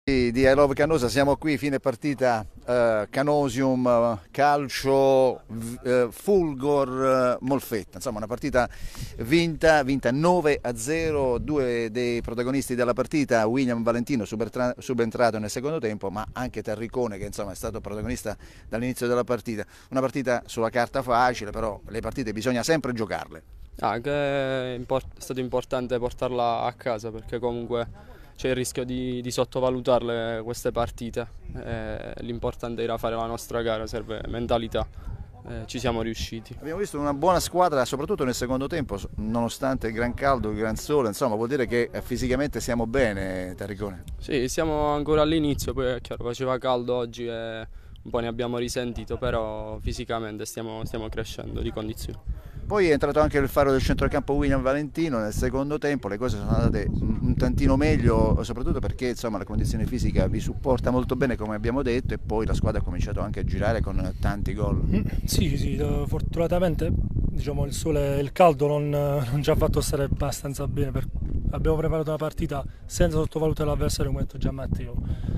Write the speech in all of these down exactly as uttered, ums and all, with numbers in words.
Di I Love Canosa, siamo qui, fine partita, eh, Canosium, eh, Calcio, v- eh, Fulgor, eh, Molfetta, insomma una partita vinta, vinta nove a zero, due dei protagonisti della partita, William Valentino subentra- subentrato nel secondo tempo, ma anche Tarricone che insomma è stato protagonista dall'inizio della partita, una partita sulla carta facile, però le partite bisogna sempre giocarle. Ah, che è import- è stato importante portarla a casa perché comunque c'è il rischio di, di sottovalutarle queste partite. Eh, l'importante era fare la nostra gara, serve mentalità. Eh, ci siamo riusciti. Abbiamo visto una buona squadra, soprattutto nel secondo tempo, nonostante il gran caldo, il gran sole, insomma vuol dire che eh, fisicamente siamo bene, Tarricone. Sì, siamo ancora all'inizio, poi è chiaro, faceva caldo oggi e un po' ne abbiamo risentito, però fisicamente stiamo, stiamo crescendo di condizioni. Poi è entrato anche il faro del centrocampo William Valentino nel secondo tempo, le cose sono andate un tantino meglio, soprattutto perché insomma, la condizione fisica vi supporta molto bene come abbiamo detto e poi la squadra ha cominciato anche a girare con tanti gol. Mm, Sì, sì, eh, fortunatamente diciamo, il sole e il caldo non, non ci ha fatto stare abbastanza bene. per- Abbiamo preparato una partita senza sottovalutare l'avversario, come ha detto già Matteo.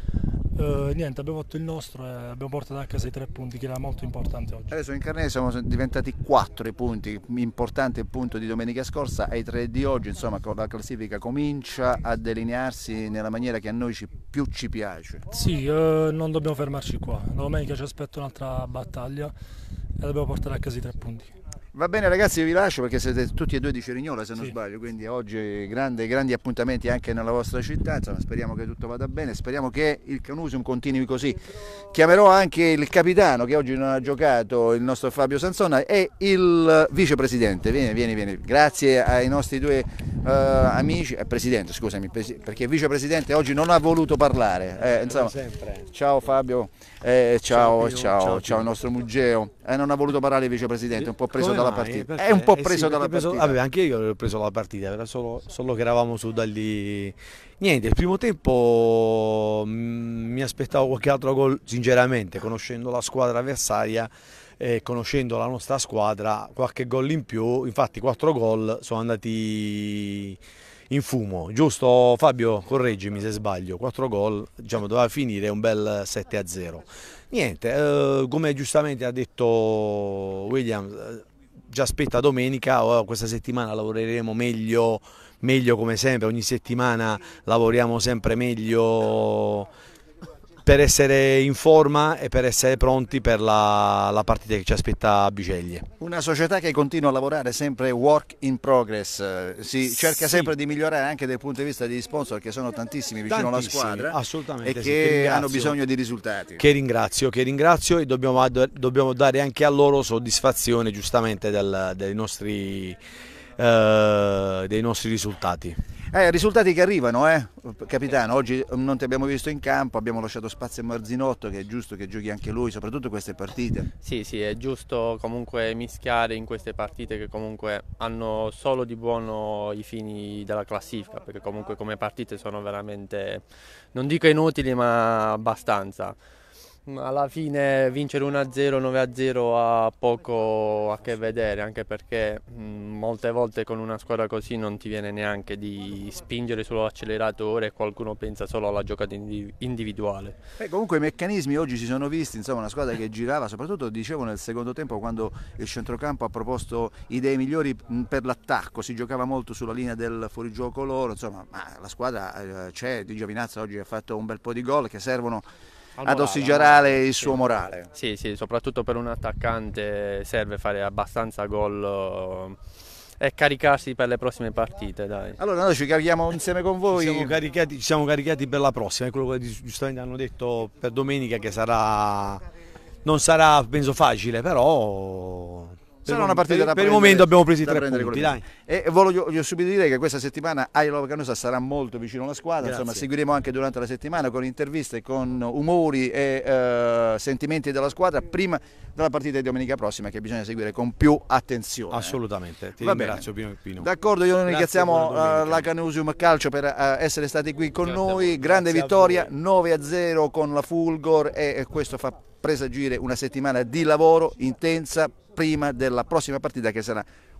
Eh, niente, abbiamo fatto il nostro e abbiamo portato a casa i tre punti, che era molto importante oggi. Adesso in Carnese siamo diventati quattro i punti, importante il punto di domenica scorsa ai tre di oggi, insomma la classifica comincia a delinearsi nella maniera che a noi ci- più ci piace. Sì, eh, non dobbiamo fermarci qua. La domenica ci aspetta un'altra battaglia e dobbiamo portare a casa i tre punti. Va bene ragazzi, io vi lascio perché siete tutti e due di Cerignola se non Sì. sbaglio, quindi oggi grandi, grandi appuntamenti anche nella vostra città, insomma speriamo che tutto vada bene, speriamo che il Canusium continui così. Chiamerò anche il capitano che oggi non ha giocato, il nostro Fabio Sansona, e il vicepresidente, vieni, vieni, vieni, grazie ai nostri due eh, amici, eh, presidente scusami, presi- perché il vicepresidente oggi non ha voluto parlare, eh, insomma, ciao Fabio, eh, ciao, Ciao, Pino. ciao, Ciao, ciao il Pino. nostro Muggeo, eh, non ha voluto parlare il vicepresidente, un po' preso Come dalla mai? partita, Perché? è un po' Eh preso sì, dalla perché preso- partita. Vabbè, anche io ho preso la partita, era solo, solo che eravamo su da lì. Niente, il primo tempo mm, mi aspettavo qualche altro gol, sinceramente, conoscendo la squadra avversaria e conoscendo la nostra squadra, qualche gol in più, infatti quattro gol sono andati in fumo, giusto Fabio? Correggimi se sbaglio, quattro gol, diciamo, doveva finire un bel sette a zero. Niente, eh, come giustamente ha detto William, eh, ci aspetta domenica, oh, questa settimana lavoreremo meglio, meglio come sempre, ogni settimana lavoriamo sempre meglio per essere in forma e per essere pronti per la, la partita che ci aspetta a Biceglie. Una società che continua a lavorare sempre work in progress, eh, si cerca Sì. sempre di migliorare anche dal punto di vista degli sponsor che sono tantissimi vicino alla Tantissimi, squadra e assolutamente sì, che che ringrazio. hanno bisogno di risultati. Che ringrazio, che ringrazio e dobbiamo, ad- dobbiamo dare anche a loro soddisfazione giustamente del- dei, nostri, eh, dei nostri risultati. Eh, risultati che arrivano, eh? Capitano, oggi non ti abbiamo visto in campo, abbiamo lasciato spazio a Marzinotto che è giusto che giochi anche lui, soprattutto queste partite. Sì, sì, è giusto comunque mischiare in queste partite che comunque hanno solo di buono i fini della classifica, perché comunque come partite sono veramente, non dico inutili, ma abbastanza. Alla fine vincere uno a zero, nove a zero ha poco a che vedere, anche perché mh, molte volte con una squadra così non ti viene neanche di spingere sull'acceleratore e qualcuno pensa solo alla giocata indiv- individuale. Eh, comunque i meccanismi oggi si sono visti, insomma una squadra che girava, soprattutto dicevo nel secondo tempo quando il centrocampo ha proposto idee migliori mh, per l'attacco, si giocava molto sulla linea del fuorigioco loro, insomma ma la squadra eh, c'è, Di Giovinazzo oggi ha fatto un bel po' di gol che servono ad ossigurare il suo morale. Sì, sì, soprattutto per un attaccante serve fare abbastanza gol eh, e caricarsi per le prossime partite, dai. Allora noi ci carichiamo insieme con voi. Ci siamo caricati, ci siamo caricati per la prossima, è quello che giustamente hanno detto per domenica che sarà, non sarà penso facile, però Sarà per, una partita per, da per il prendere- momento abbiamo preso i da tre prendere punti, con le dai. mani. E voglio, voglio subito dire che questa settimana I Love Canosa sarà molto vicino alla squadra, Grazie. insomma seguiremo anche durante la settimana con interviste, con umori e eh, sentimenti della squadra prima della partita di domenica prossima che bisogna seguire con più attenzione. Assolutamente, ti Va ringrazio bene. Pino. Pino. D'accordo, io ringraziamo buona domenica. eh, la Canusium Calcio per eh, essere stati qui con Grazie a noi, voi, grande grazie a vittoria, voi. nove a zero con la Fulgor e, e questo fa presagire una settimana di lavoro intensa prima della prossima partita che sarà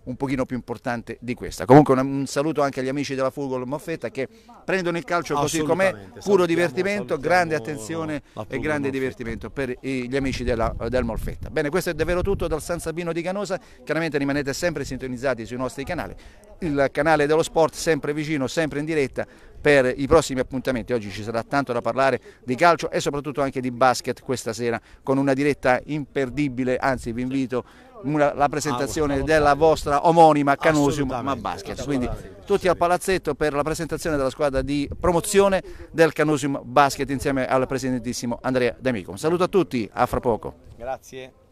un pochino più importante di questa. Comunque un, un saluto anche agli amici della Fulgor Molfetta che prendono il calcio così com'è, puro salutiamo, divertimento, salutiamo grande attenzione e grande divertimento per gli amici della, del Molfetta. Bene, questo è davvero tutto dal San Sabino di Canosa, chiaramente rimanete sempre sintonizzati sui nostri canali, il canale dello sport sempre vicino, sempre in diretta per i prossimi appuntamenti. Oggi ci sarà tanto da parlare di calcio e soprattutto anche di basket questa sera con una diretta imperdibile, anzi vi invito una, la presentazione ah, della vostra omonima Canosium ma Basket, quindi tutti al palazzetto per la presentazione della squadra di promozione del Canosium Basket insieme al presidentissimo Andrea D'Amico. Un saluto a tutti, a fra poco. Grazie.